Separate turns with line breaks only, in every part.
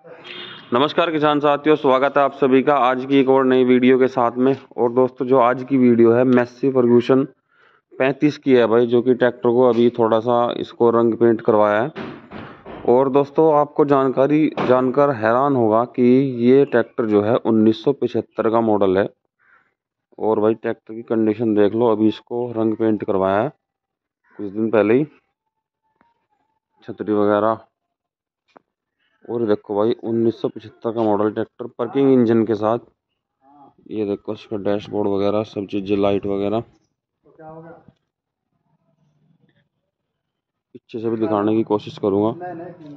नमस्कार किसान साथियों, स्वागत है आप सभी का आज की एक और नई वीडियो के साथ में। और दोस्तों, जो आज की वीडियो है मैसी फर्गूसन 35 की है भाई, जो कि ट्रैक्टर को अभी थोड़ा सा इसको रंग पेंट करवाया है। और दोस्तों, आपको जानकारी जानकर हैरान होगा कि ये ट्रैक्टर जो है 1975 का मॉडल है। और भाई ट्रैक्टर की कंडीशन देख लो, अभी इसको रंग पेंट करवाया है कुछ दिन पहले ही, छतरी वगैरह। और देखो भाई 1975 का मॉडल ट्रैक्टर वर्किंग इंजन के साथ। ये देखो इसका डैशबोर्ड वगैरह सब चीजें, लाइट वगैरह पीछे से भी दिखाने की कोशिश करूंगा।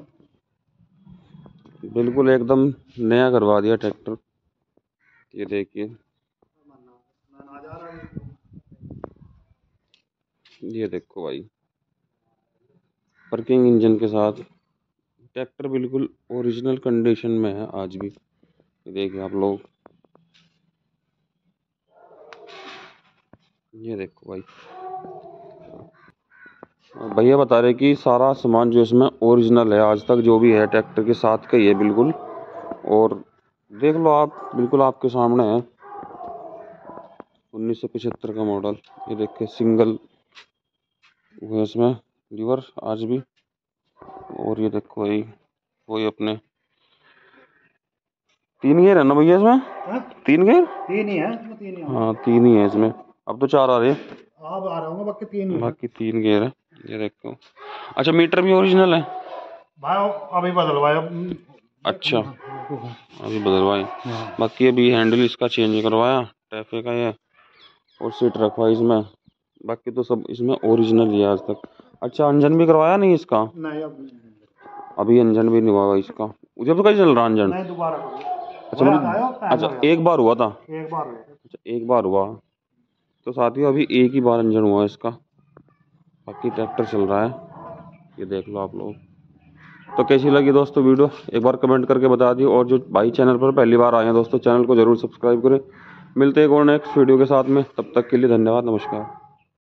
बिल्कुल एकदम नया करवा दिया ट्रैक्टर। ये देखिए, ये देखो भाई वर्किंग इंजन के साथ ट्रैक्टर बिल्कुल ओरिजिनल कंडीशन में है आज भी। ये देखिए आप लोग, ये देखो भाई। भैया बता रहे कि सारा सामान जो इसमें ओरिजिनल है, आज तक जो भी है ट्रैक्टर के साथ का ही है बिल्कुल। और देख लो आप, बिल्कुल आपके सामने है 1975 का मॉडल। ये देखिए सिंगल वो इसमें लीवर आज भी। और ये देखो भाई, वही अपने 3 गियर है ना भैया इसमें? 3 गियर?
3 ही है इसमें, 3 ही है।
हाँ 3 ही है इसमें, अब तो 4 आ रहे हैं।
अब आ रहा हूँ, बाकी 3 ही है।
बाकी 3 गियर है। ये देखो, अच्छा मीटर भी ओरिजिनल है
भाई, अभी बदलवाया।
अच्छा, अभी बदलवाई। बाकी अभी हैंडल इसका चेंज करवाया टैफे का ये, और सीट रखवाई इसमें। बाकी तो सब इसमें ओरिजिनल ही है आज तक। अच्छा, इंजन भी करवाया नहीं इसका?
नहीं,
अभी इंजन भी नहीं हुआ इसका। जब तो कैसे चल रहा इंजन?
नहीं, दोबारा
अच्छा मतलब, अच्छा एक बार हुआ था?
एक बार हुआ।
अच्छा एक बार हुआ। तो साथियों अभी एक ही बार इंजन हुआ इसका, बाकी ट्रैक्टर चल रहा है। ये देख लो आप लोग। तो कैसी लगी दोस्तों वीडियो, एक बार कमेंट करके बता दियो। और जो भाई चैनल पर पहली बार आए हैं दोस्तों, चैनल को जरूर सब्सक्राइब करें। मिलते हैं एक और नेक्स्ट वीडियो के साथ में, तब तक के लिए धन्यवाद, नमस्कार।